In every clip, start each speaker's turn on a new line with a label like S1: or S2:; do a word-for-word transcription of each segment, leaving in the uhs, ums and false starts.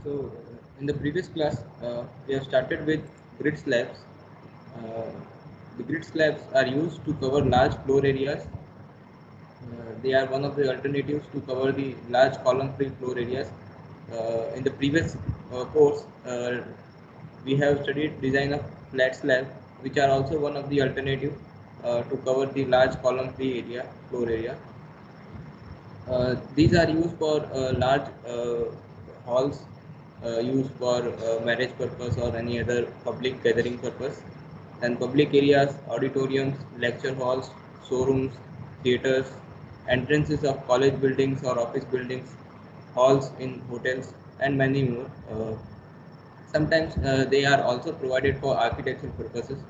S1: So, uh, in the previous class, uh, we have started with grid slabs. Uh, the grid slabs are used to cover large floor areas. Uh, they are one of the alternatives to cover the large column-free floor areas. Uh, in the previous uh, course, uh, we have studied design of flat slab, which are also one of the alternative uh, to cover the large column-free area, floor area. Uh, these are used for uh, large uh, halls, uh, used for uh, marriage purpose or any other public gathering purpose. And public areas, auditoriums, lecture halls, showrooms, theaters, entrances of college buildings or office buildings, halls in hotels, and many more. Uh, sometimes uh, they are also provided for architectural purposes.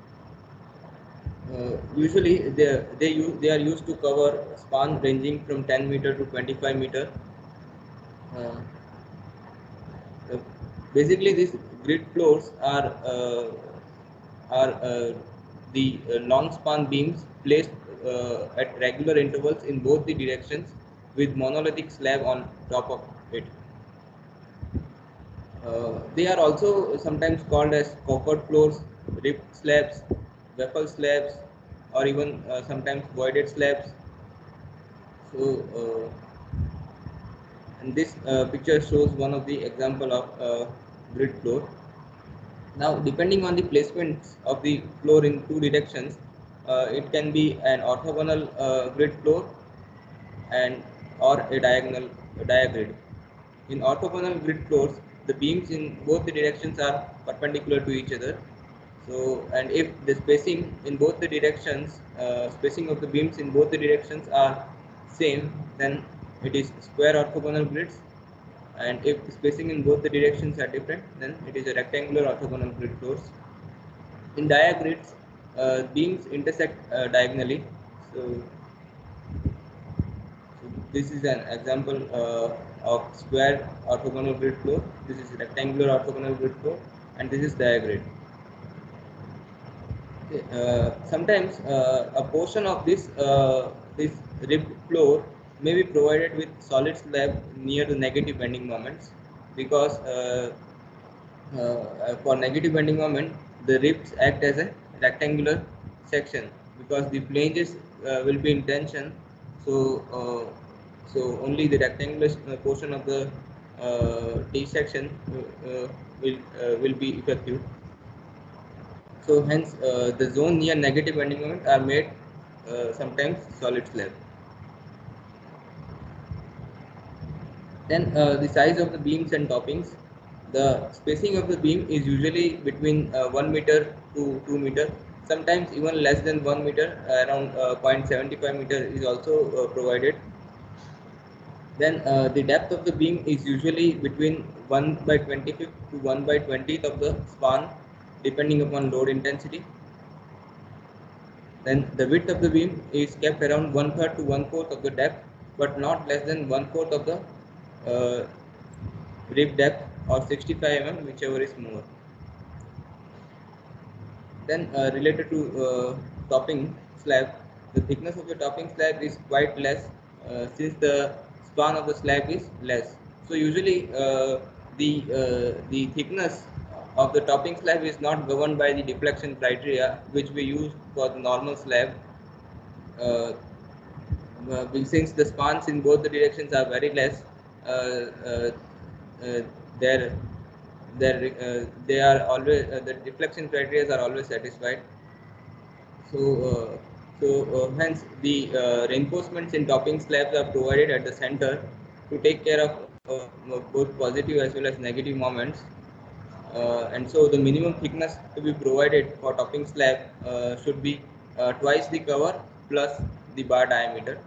S1: Uh, usually they they use they are used to cover span ranging from ten meter to twenty-five meter. Uh, uh, Basically, these grid floors are uh, are uh, the uh, long span beams placed uh, at regular intervals in both the directions with monolithic slab on top of it. Uh, they are also sometimes called as coffered floors, ribbed slabs, waffle slabs, or even uh, sometimes voided slabs. So, uh, and this uh, picture shows one of the example of uh, grid floor. Now, depending on the placements of the floor in two directions, uh, it can be an orthogonal uh, grid floor and or a diagonal a diagrid. In orthogonal grid floors, the beams in both the directions are perpendicular to each other. So, and if the spacing in both the directions, uh, spacing of the beams in both the directions are same, then it is square orthogonal grids. And if the spacing in both the directions are different, then it is a rectangular orthogonal grid floors. In diagrids, uh, beams intersect uh, diagonally. So, so this is an example uh, of square orthogonal grid floor. This is rectangular orthogonal grid floor, and this is diagrid. Okay. Uh, sometimes uh, a portion of this uh, this ribbed floor may be provided with solid slab near the negative bending moments, because uh, uh, for negative bending moment, the ribs act as a rectangular section because the flanges uh, will be in tension. So, uh, so only the rectangular uh, portion of the uh, T section uh, uh, will uh, will be effective. So, hence uh, the zone near negative bending moment are made uh, sometimes solid slab. Then uh, the size of the beams and toppings. The spacing of the beam is usually between uh, one meter to two meter. Sometimes even less than one meter, around uh, zero point seven five meter is also uh, provided. Then uh, the depth of the beam is usually between one by twenty-fifth to one by twentieth of the span, depending upon load intensity. Then the width of the beam is kept around one third to one fourth of the depth, but not less than one fourth of the uh, rib depth or sixty-five millimeters, whichever is more. Then uh, related to uh, topping slab, the thickness of the topping slab is quite less uh, since the span of the slab is less. So usually uh, the uh, the thickness of the topping slab is not governed by the deflection criteria which we use for the normal slab. Uh, uh, since the spans in both the directions are very less, uh, uh, uh, their their uh, they are always uh, the deflection criteria are always satisfied. So, uh, so uh, hence the uh, reinforcements in topping slabs are provided at the center to take care of uh, both positive as well as negative moments. Uh, and so the minimum thickness to be provided for topping slab uh, should be uh, twice the cover plus the bar diameter.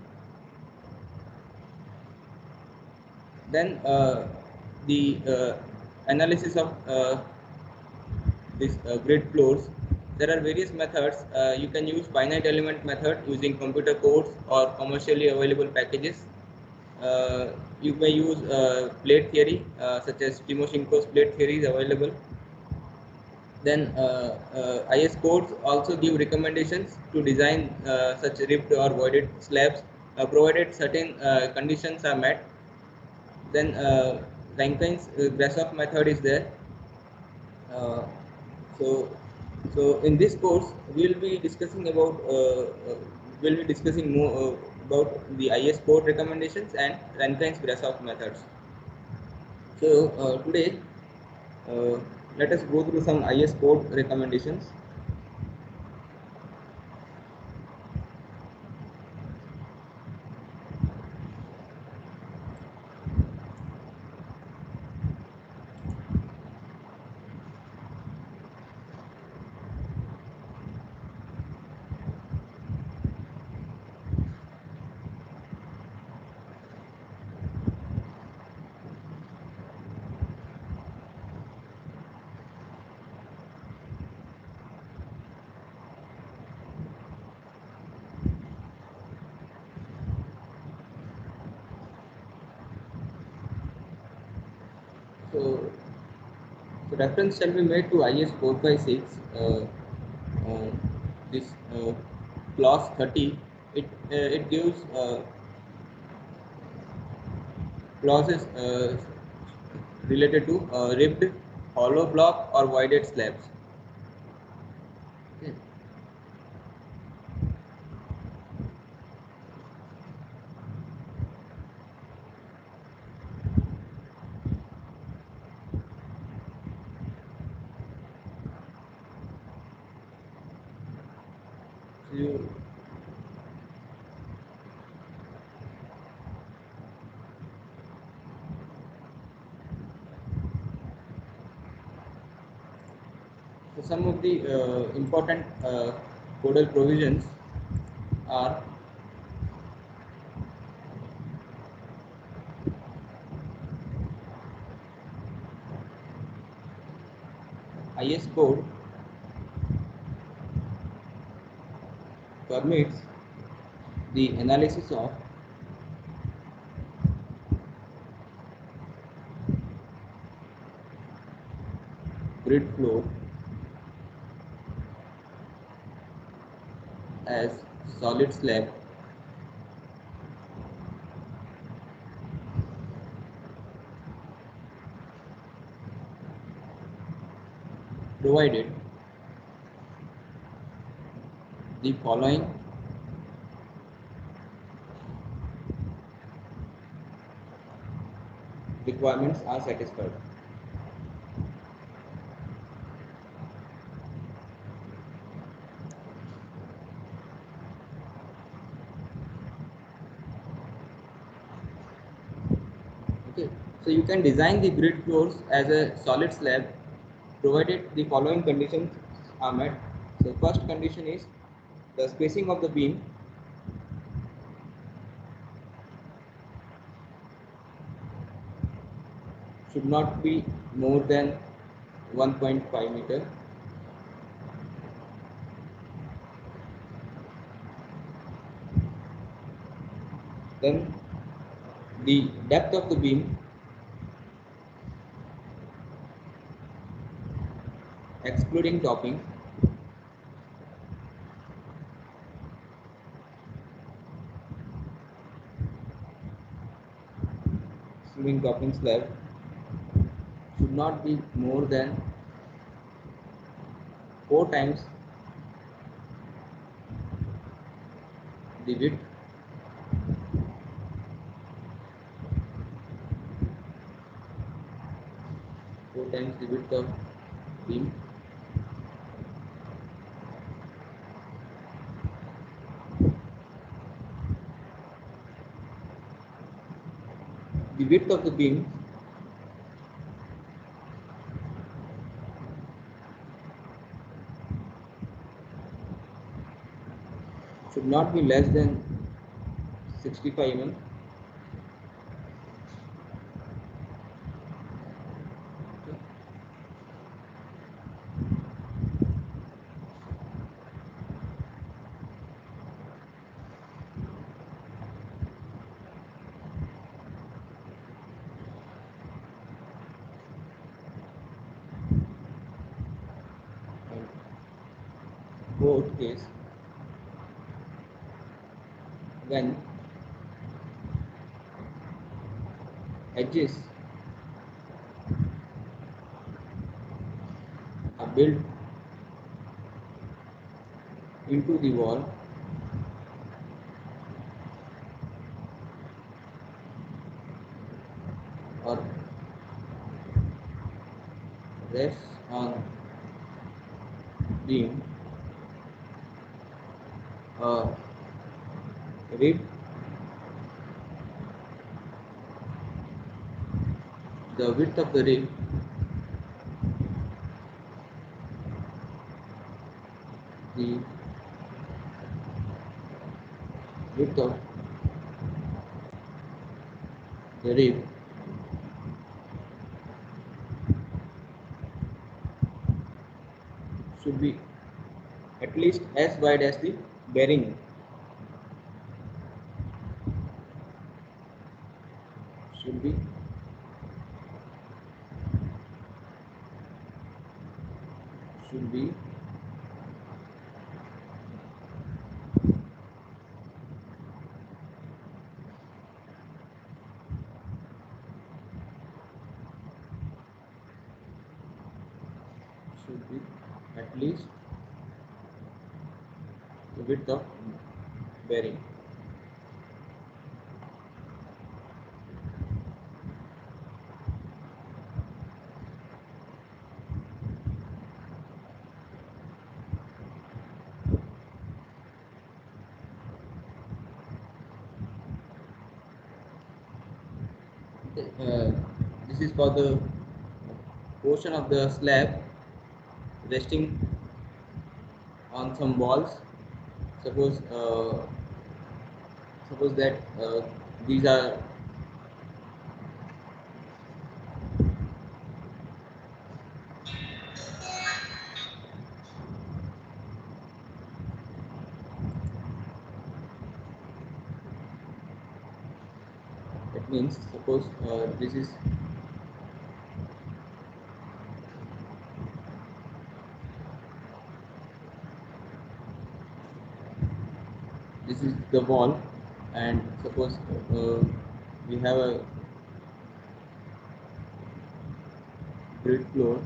S1: Then uh, the uh, analysis of uh, this uh, grid floors. There are various methods. Uh, you can use finite element method using computer codes or commercially available packages. Uh, you may use uh, plate theory, uh, such as Timoshenko's plate theory is available. Then uh, uh, I S codes also give recommendations to design uh, such ribbed or voided slabs, uh, provided certain uh, conditions are met. Then uh, Rankine's uh, Grashof method is there. Uh, so, so in this course, we will be discussing about uh, uh, we'll be discussing more uh, about the I S code recommendations and Rankine's Grashof methods. So uh, today, uh, let us go through some I S code recommendations. So, so reference shall be made to I S four five six. Uh, uh, this uh, clause thirty. It uh, it gives uh, clauses uh, related to uh, ribbed, hollow block, or voided slabs. Okay. So you So some of the uh, important uh, codal provisions are I S code permits the analysis of grid flow as solid slab provided the following requirements are satisfied. Okay, so you can design the grid floors as a solid slab provided the following conditions are met. So first condition is the spacing of the beam should not be more than one point five meter. Then the depth of the beam excluding topping excluding topping slab should not be more than four times the width four times the width of beam. The width of the beam should not be less than sixty-five millimeters. Fourth case, when edges built into the wall or rests on beam, uh, rib, the width of the rib the width of the rib should be at least as wide as the bearing. Should be should be should be at least the width of bearing. Uh, this is for the portion of the slab resting on some walls. Suppose uh, suppose that uh, these are that means suppose uh, this is this is the wall, and suppose uh, we have a grid floor.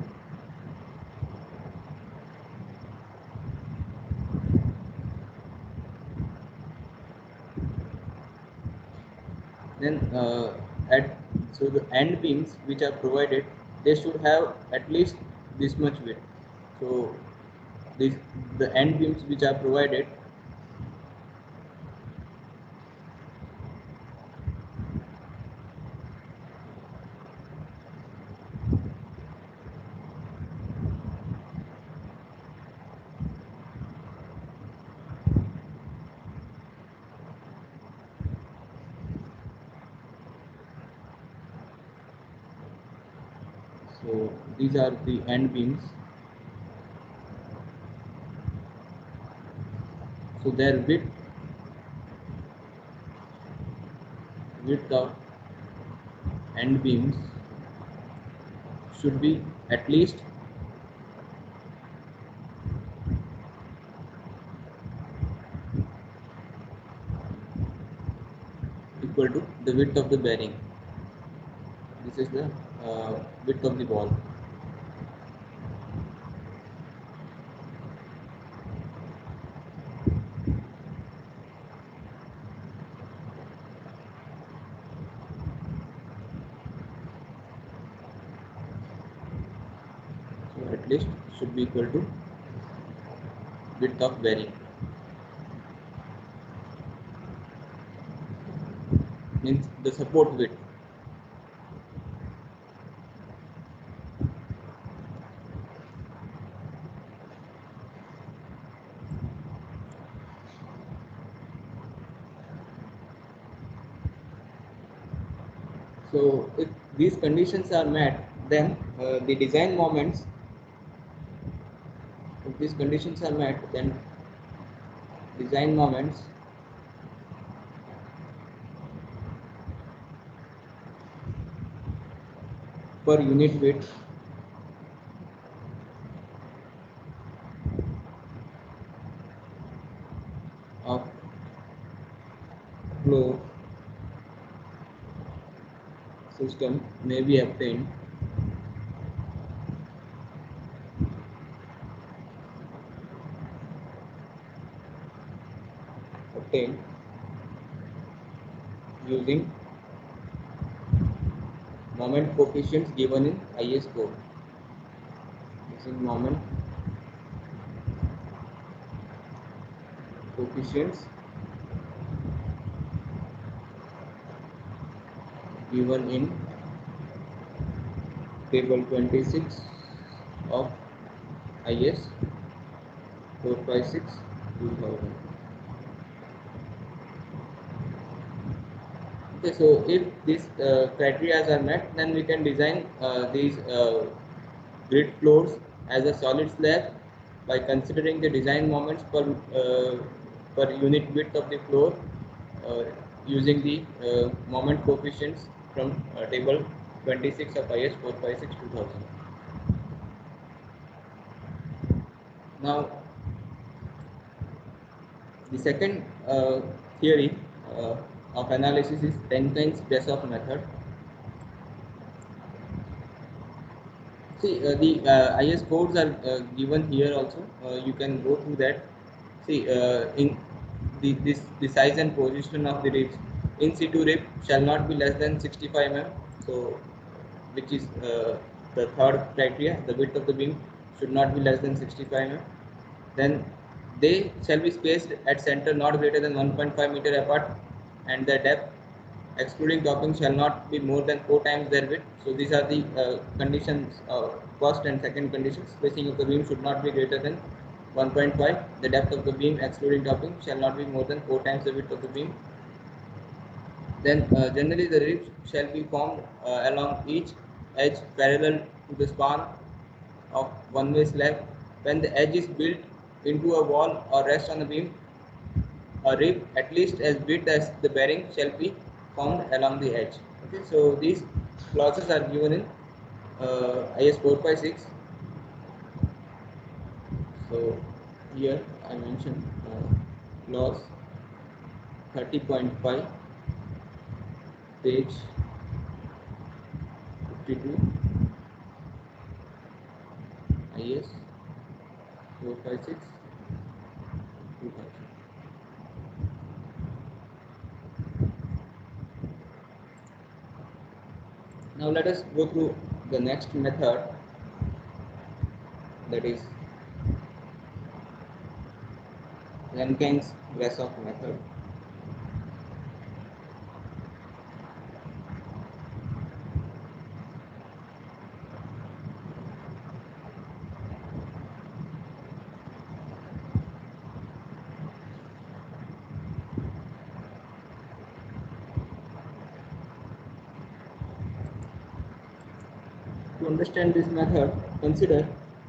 S1: Then uh, at so the end beams which are provided, they should have at least this much width. So this the end beams which are provided so these are the end beams. So their width width of end beams should be at least equal to the width of the bearing. This is the uh, width of the wall. So at least should be equal to width of bearing. Means the support width. So if these conditions are met, then uh, the design moments, if these conditions are met, then design moments per unit width of floor system may be obtained obtained using moment coefficients given in I S code. Using moment coefficients given in table twenty-six of I S four five six two thousand. Okay, so if these uh, criteria are met, then we can design uh, these uh, grid floors as a solid slab by considering the design moments per uh, per unit width of the floor uh, using the uh, moment coefficients from uh, table twenty-six of I S four five six two thousand. Now, the second uh, theory uh, of analysis is Tenkin's-Bessov method. See, uh, the uh, I S codes are uh, given here also. Uh, you can go through that. See, uh, in the this the size and position of the ribs. In situ rib shall not be less than sixty-five millimeters. So, which is uh, the third criteria. The width of the beam should not be less than sixty-five millimeters. Then they shall be spaced at center not greater than one point five meter apart, and the depth excluding topping shall not be more than four times their width. So these are the uh, conditions, uh, first and second conditions. Spacing of the beam should not be greater than one point five. The depth of the beam excluding topping shall not be more than four times the width of the beam. Then uh, generally the ribs shall be formed uh, along each edge parallel to the span of one-way slab. When the edge is built into a wall or rests on a beam, a rib at least as big as the bearing shall be formed along the edge. Okay, so these clauses are given in uh, I S four five six. So here I mentioned uh, clause thirty point five, page fifty-two, I S four five six two thousand. Now let us go through the next method, that is Rankines-Bessov method. To understand this method, consider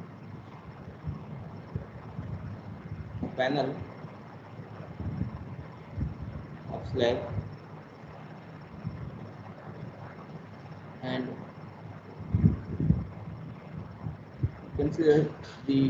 S1: a panel of slab and consider the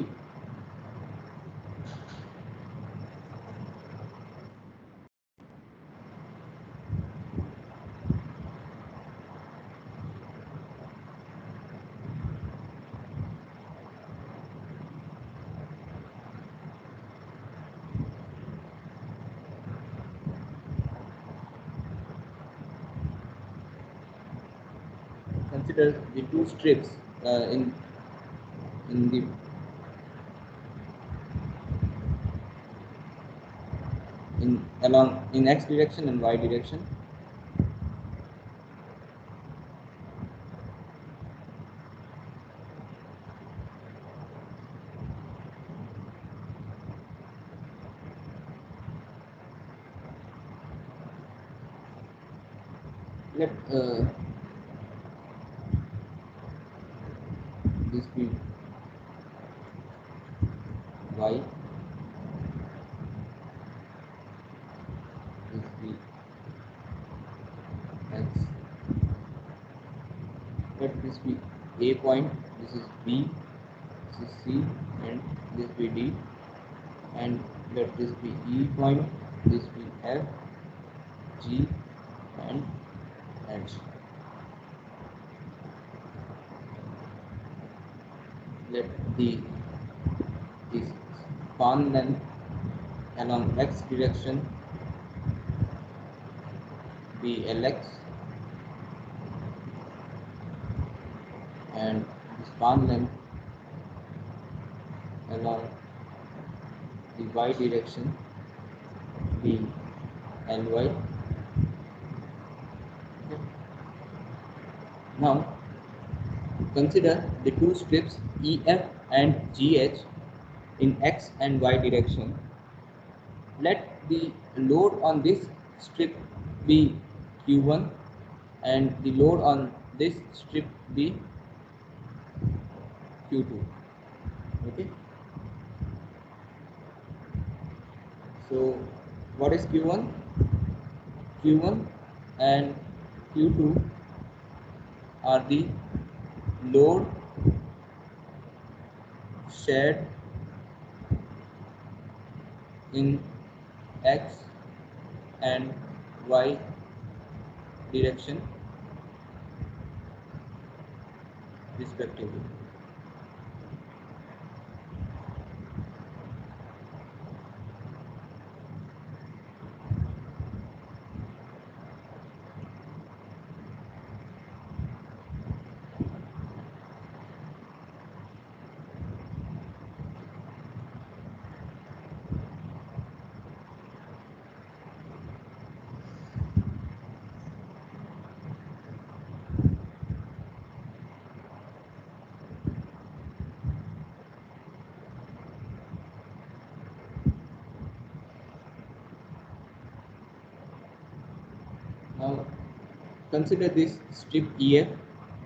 S1: consider the two strips uh, in in the in along in x direction and y direction. Let uh, this be y, this be x. Let this be A point, this is B, this is C, and this be D, and let this be E point, this be F, G, and H. Let the this span length along x direction be Lx, and the span length along the y direction be Ly. Okay. Now consider the two strips E F and G H in x and y direction. Let the load on this strip be Q one and the load on this strip be Q two. Okay. So what is Q one? Q one and Q two are the load shared in x and y direction respectively. Now consider this strip E F.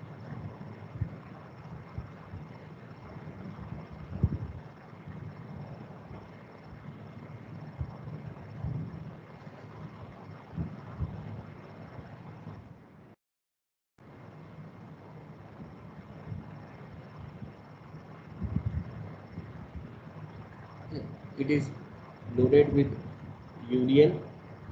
S1: It is loaded with U D L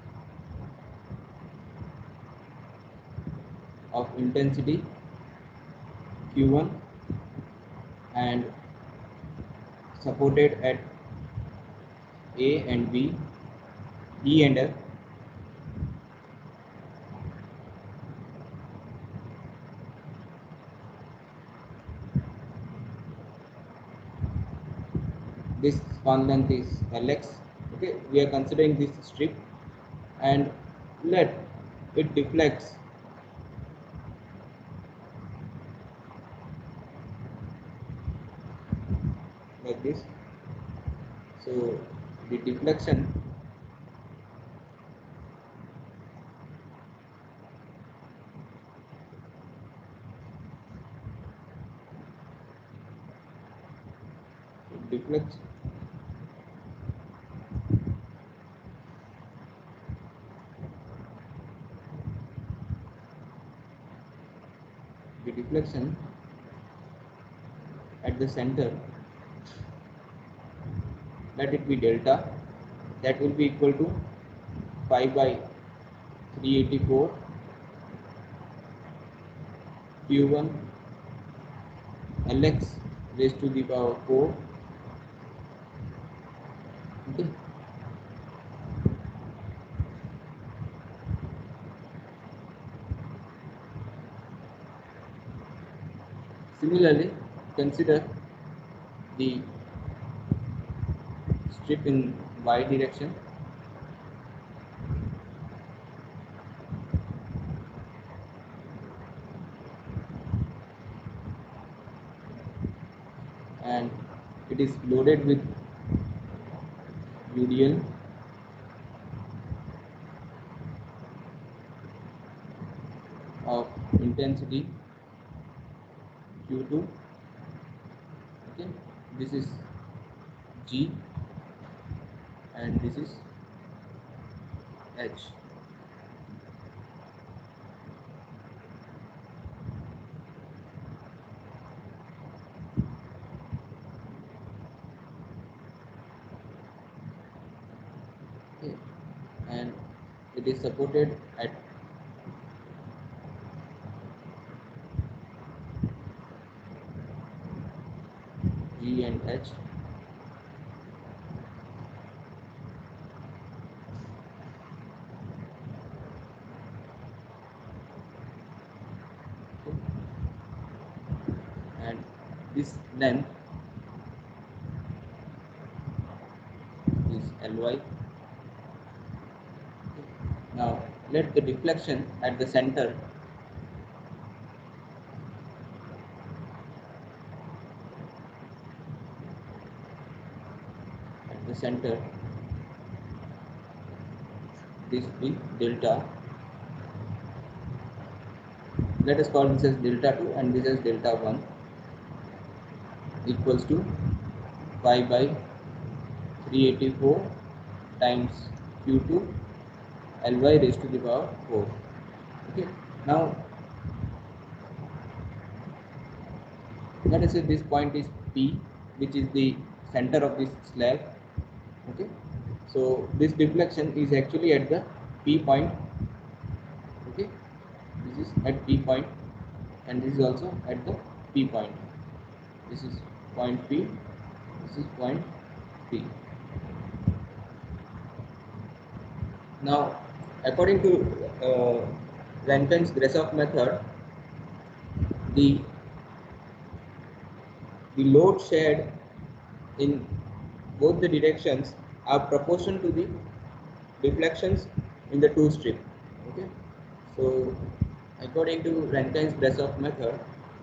S1: of intensity Q one and supported at A and B, E and F. This span length is Lx. Okay, we are considering this strip and let it deflects like this. So the deflection deflects the deflection at the center, let it be delta, that will be equal to pi by three eighty-four Q one Lx raised to the power four. Okay. Similarly, consider the strip in y direction. And it is loaded with U D L of intensity Q two. Okay, this is G and this is H. Okay. And it is supported at G and H. this length is L Y. Now let the deflection at the center at the center this be delta. Let us call this as delta two and this as delta one, equals to pi by three eighty-four times Q two L Y raised to the power four. Okay. Now let us say this point is P, which is the center of this slab. Okay. So this deflection is actually at the P point. Okay. This is at P point and this is also at the P point. This is point P. This is point P. Now, according to uh, Rankine's-Grashof method, the the load shared in both the directions are proportional to the deflections in the two strip. Okay, so according to Rankine's-Grashof method,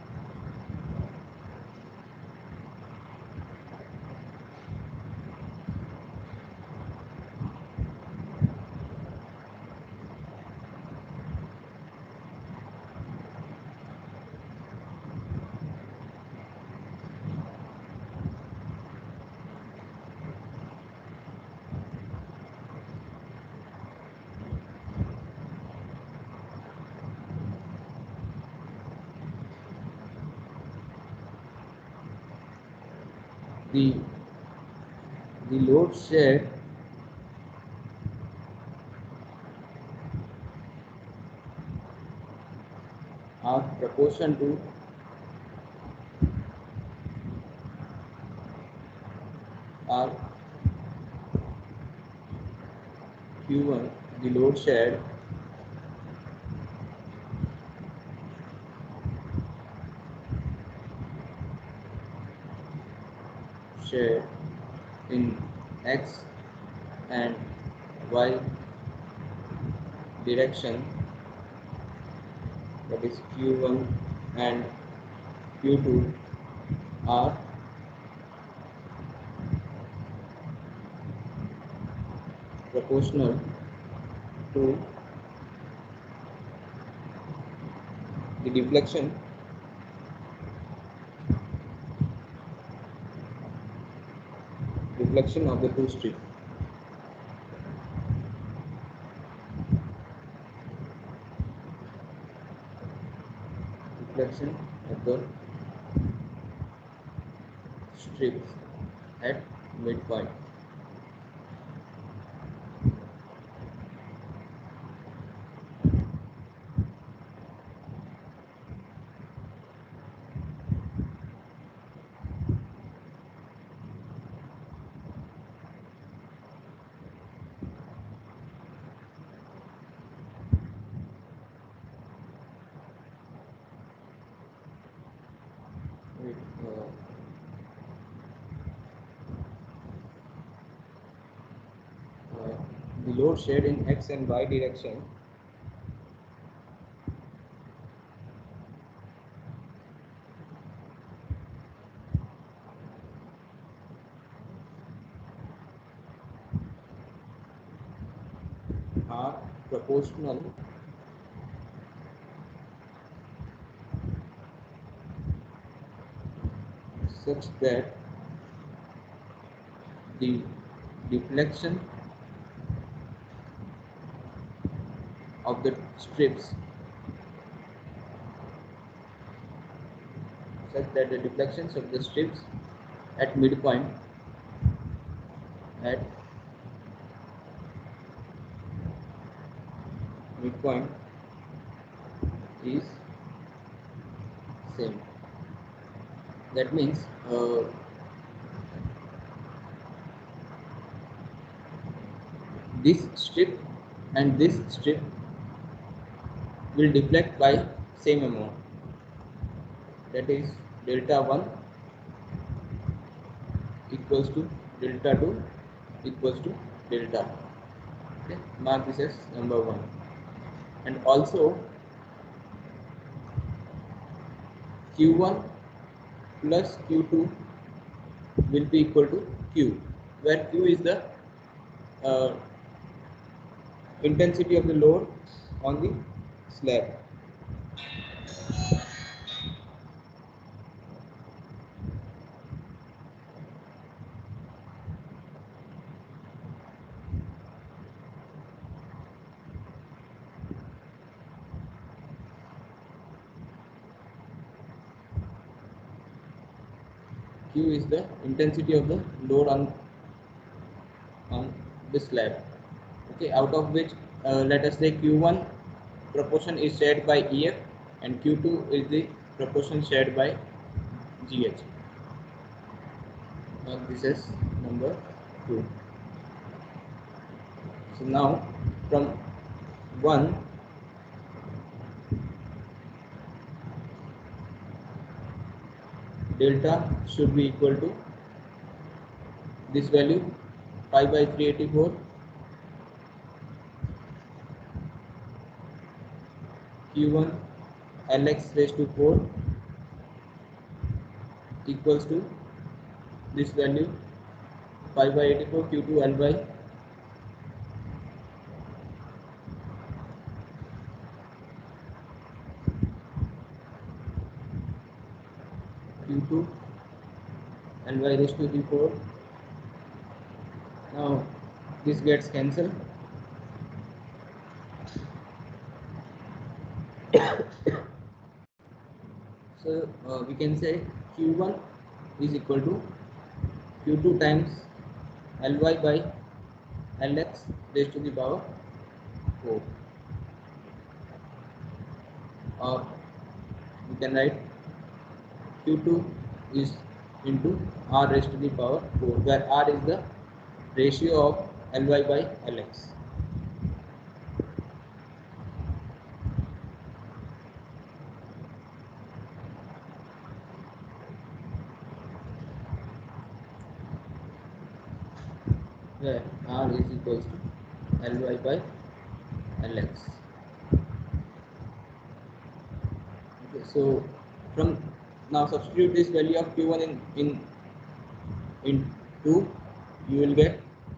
S1: the the load shared are proportional to are Q one, the load shared shared in X and Y direction, that is Q one and Q two, are proportional to the deflection deflection of the two strips. Deflection of the strips at midpoint. Wait, uh, uh, the load shared in X and Y direction are proportional such that the deflection of the strips such that the deflections of the strips at midpoint at midpoint is same. That means uh, this strip and this strip will deflect by same amount, that is delta one equals to delta two equals to delta. Okay, mark this as number one. And also Q one plus Q two will be equal to Q, where Q is the uh, intensity of the load on the slab. Q is the intensity of the load on on the slab. Okay, out of which uh, let us say Q one proportion is shared by E F and Q two is the proportion shared by G H. Now this is number two. So now from one, delta should be equal to this value pi by three eighty-four Q one Lx raised to four equals to this value pi by eighty-four Q two L by Q two L by raised to the four. Now this gets cancelled. So uh, we can say Q one is equal to Q two times Ly by Lx raised to the power four, or we can write Q two is into R raised to the power four, where R is the ratio of Ly by Lx. Where R is equals to Ly by Lx. Okay, so from now substitute this value of Q one in in in two, you will get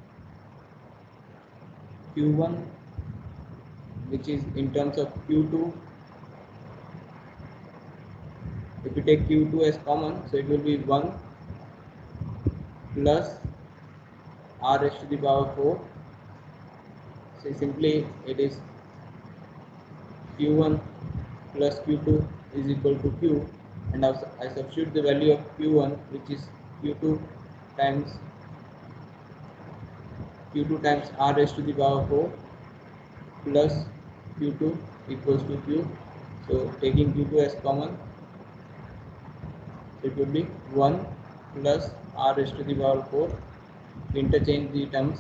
S1: Q one, which is in terms of Q two. If you take Q two as common, so it will be one plus R raised to the power four. So simply it is Q one plus Q two is equal to Q, and now I substitute the value of Q one, which is Q two times Q two times R raised to the power four plus Q two equals to Q. So taking Q two as common, it would be one plus R raised to the power four. Interchange the terms,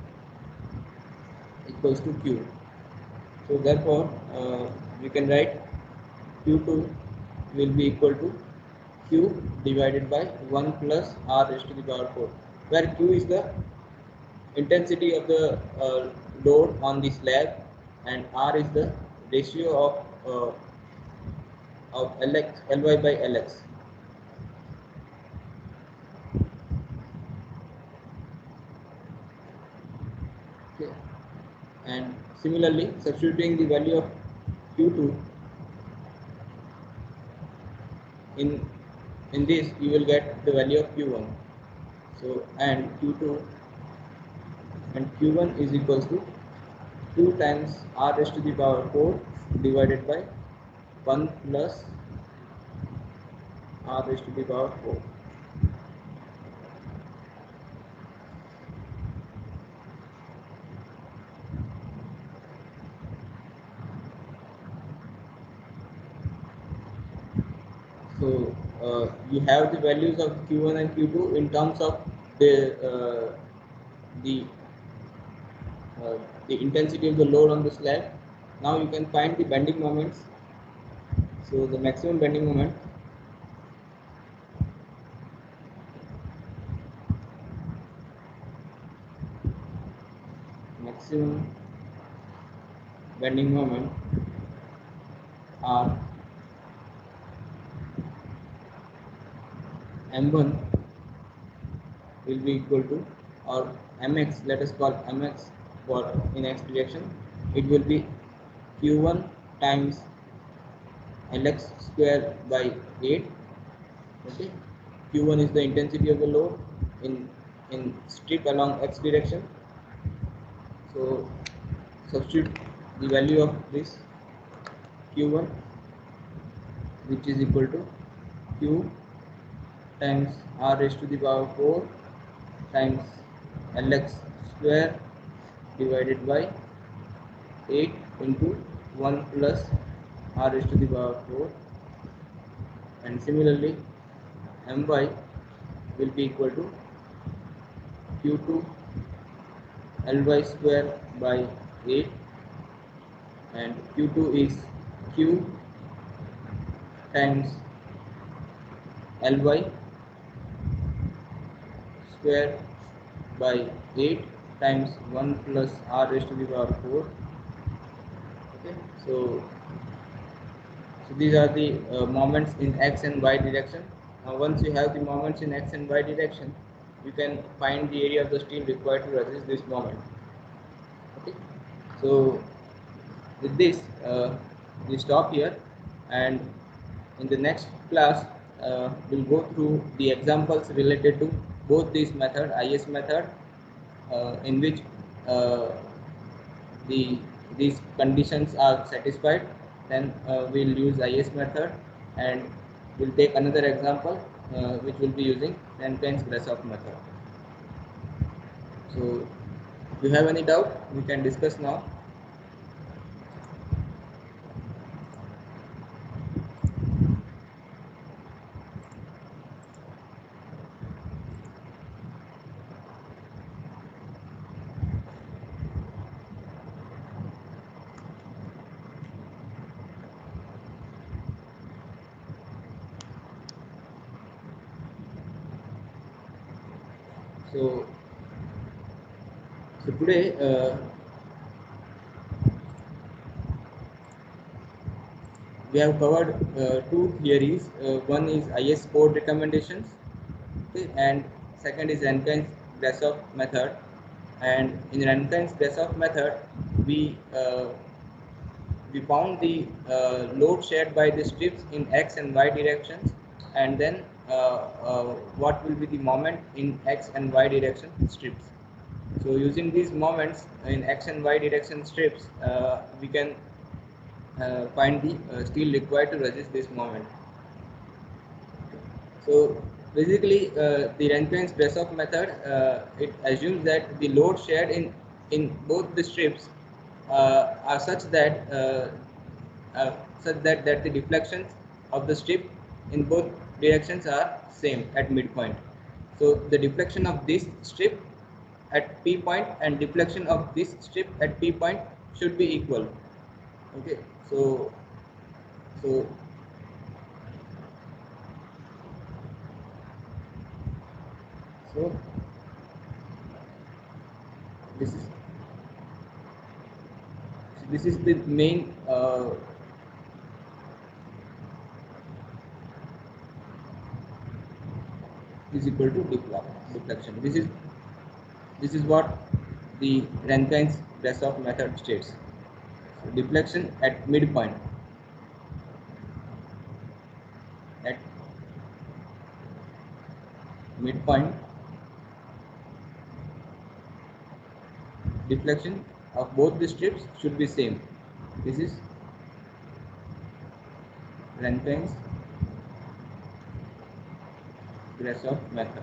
S1: equals to Q. So therefore uh, we can write Q two will be equal to Q divided by one plus R raised to the power four, where Q is the intensity of the uh, load on the slab and R is the ratio of uh, of Lx, Ly by Lx. Okay. And similarly, substituting the value of Q two in in this, you will get the value of Q one. So and Q two and Q one is equals to two times R raised to the power four divided by one plus R raised to the power four. So uh, you have the values of Q one and Q two in terms of the uh, the uh, the intensity of the load on the slab. Now you can find the bending moments. So the maximum bending moment maximum bending moment are m one will be equal to, or mx, let us call mx for in x direction, it will be q one times lx square by eight. Okay, q one is the intensity of the load in in strip along x direction. So substitute the value of this q one, which is equal to q times r raised to the power four times lx square divided by eight into one plus r raised to the power four, and similarly my will be equal to q two ly square by eight, and q two is q times ly square by eight times one plus r raised to the power four. Okay, so so these are the uh, moments in x and y direction. Now once you have the moments in x and y direction, you can find the area of the steel required to resist this moment. Okay, so with this uh, we stop here, and in the next class uh, we'll go through the examples related to both these method, I S method, uh, in which uh, the these conditions are satisfied. Then uh, we'll use I S method, and we'll take another example uh, which will be using Rankines-Grashof method. So if you have any doubt, we can discuss now. So, so today uh, we have covered uh, two theories. Uh, one is I S code recommendations, okay, and second is Rankines-Grashof method. And in Rankines-Grashof method, we uh, we found the uh, load shared by the strips in x and y directions, and then uh, uh, what will be the moment in x and y direction strips. So using these moments in x and y direction strips, uh, we can uh, find the uh, steel required to resist this moment. So basically, uh, the Rankines-Grashof method, uh, it assumes that the load shared in in both the strips uh, are such that uh, uh, such that that the deflections of the strip in both directions are same at midpoint. So the deflection of this strip at P point and deflection of this strip at P point should be equal. Okay, so so so this is this is the main uh, is equal to deflection. This is this is what the Rankines-Grashof method states. So deflection at midpoint, at midpoint deflection of both the strips should be same. This is Rankines-Grashof method.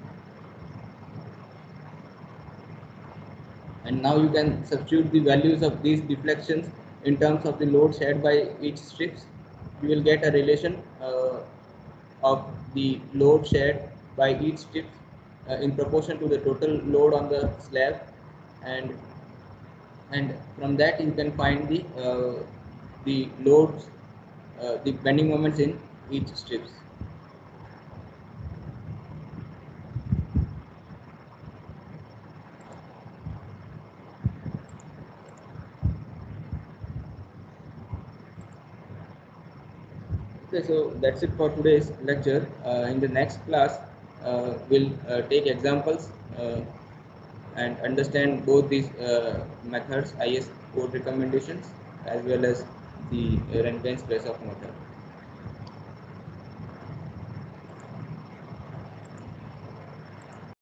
S1: And now you can substitute the values of these deflections in terms of the load shared by each strips. You will get a relation uh, of the load shared by each strip uh, in proportion to the total load on the slab, and and from that you can find the uh, the loads, uh, the bending moments in each strips. Okay, so that's it for today's lecture. Uh, in the next class, uh, we'll uh, take examples uh, and understand both these uh, methods, I S code recommendations, as well as the uh, Rankine Press-Off method.